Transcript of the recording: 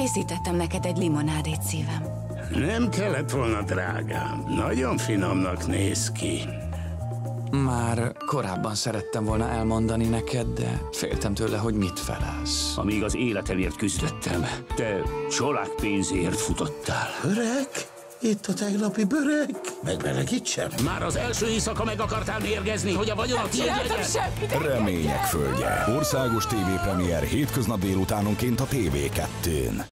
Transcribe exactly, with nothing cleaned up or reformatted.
Készítettem neked egy limonádét, szívem. Nem kellett volna, drágám. Nagyon finomnak néz ki. Már korábban szerettem volna elmondani neked, de féltem tőle, hogy mit felelsz. Amíg az életemért küzdöttem, te csolák pénzért futottál. Öreg? Itt a tegnapi bőreg? Megbelegítsem? Már az első éjszaka meg akartál mérgezni, hogy a vagyon a tiéd legyen? Remények földje. Országos tévépremiér hétköznap délutánonként a té vé kettőn.